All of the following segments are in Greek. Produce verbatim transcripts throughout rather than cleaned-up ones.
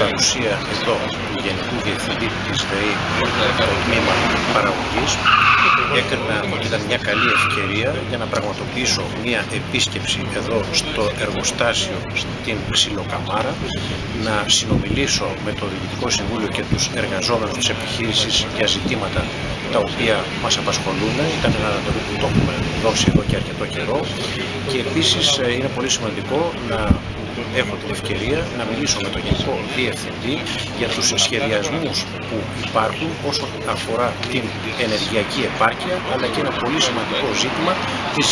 παρουσία εδώ του Γενικού Διευθυντή της ΔΕΗ στο τμήμα παραγωγής, έκρινα ότι ήταν μια καλή ευκαιρία για να πραγματοποιήσω μια επίσκεψη εδώ στο εργοστάσιο στην Ξυλοκαμάρα, να συνομιλήσω με το Διοικητικό Συμβούλιο και τους εργαζόμενους της επιχείρησης για ζητήματα τα οποία μας απασχολούν. Ήταν ένα ανατολή που το έχουμε δώσει εδώ και αρκετό καιρό, και επίσης είναι πολύ σημαντικό να έχω την ευκαιρία να μιλήσω με τον Γενικό Διευθυντή για τους σχεδιασμούς που υπάρχουν όσον αφορά την ενεργειακή επάρκεια, αλλά και ένα πολύ σημαντικό ζήτημα της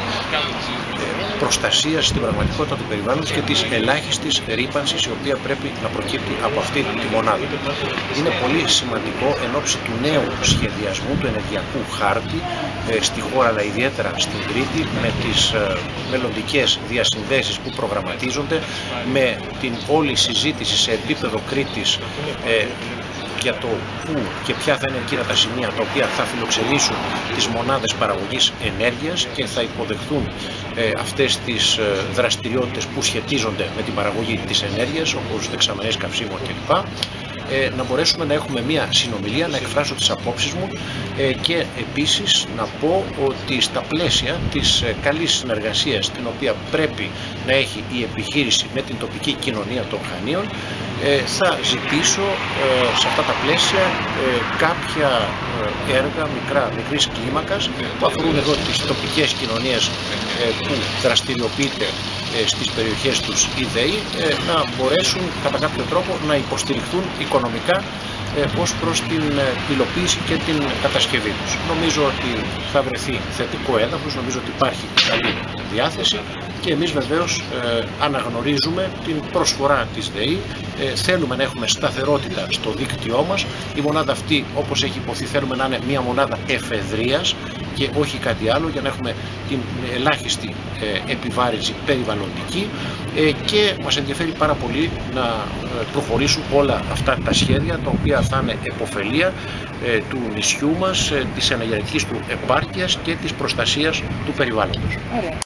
προστασίας στην πραγματικότητα του περιβάλλοντος και της ελάχιστης ρύπανσης η οποία πρέπει να προκύπτει από αυτή τη μονάδα. Είναι πολύ σημαντικό εν ώψη του νέου σχεδιασμού του ενεργειακού χάρτη στη χώρα, αλλά ιδιαίτερα στην Κρήτη, με τις μελλοντικές διασυνδέσεις που προγραμματίζονται, με την όλη συζήτηση σε επίπεδο Κρήτης ε, για το πού και ποια θα είναι εκείνα τα σημεία τα οποία θα φιλοξενήσουν τις μονάδες παραγωγής ενέργειας και θα υποδεχθούν ε, αυτές τις ε, δραστηριότητες που σχετίζονται με την παραγωγή της ενέργειας, όπως δεξαμενές καυσίμων κλπ. Ε, να μπορέσουμε να έχουμε μια συνομιλία, να εκφράσω τις απόψεις μου ε, και επίσης να πω ότι στα πλαίσια της ε, καλής συνεργασίας την οποία πρέπει να έχει η επιχείρηση με την τοπική κοινωνία των Χανίων, ε, θα ζητήσω ε, σε αυτά τα πλαίσια ε, κάποια ε, έργα μικρά, μικρής κλίμακας που αφορούν εδώ τις τοπικές κοινωνίες ε, που δραστηριοποιείται ε, στις περιοχές τους η ΔΕΗ, ε, να μπορέσουν κατά κάποιο τρόπο να υποστηριχθούν οικονομικά ε, ως προς την ε, υλοποίηση και την κατασκευή τους. Νομίζω ότι θα βρεθεί θετικό έδαφος, νομίζω ότι υπάρχει καλή διάθεση και εμείς βεβαίως ε, αναγνωρίζουμε την προσφορά της ΔΕΗ. Ε, θέλουμε να έχουμε σταθερότητα στο δίκτυό μας. Η μονάδα αυτή, όπως έχει υποθεί, θέλουμε να είναι μια μονάδα εφεδρείας και όχι κάτι άλλο, για να έχουμε την ελάχιστη ε, επιβάρυνση περιβαλλοντική, ε, και μας ενδιαφέρει πάρα πολύ να προχωρήσουν όλα αυτά τα σχέδια τα οποία θα είναι επωφελία ε, του νησιού μας, ε, της ενεργειακής του επάρκειας και της προστασίας του περιβάλλοντος. Ωραία.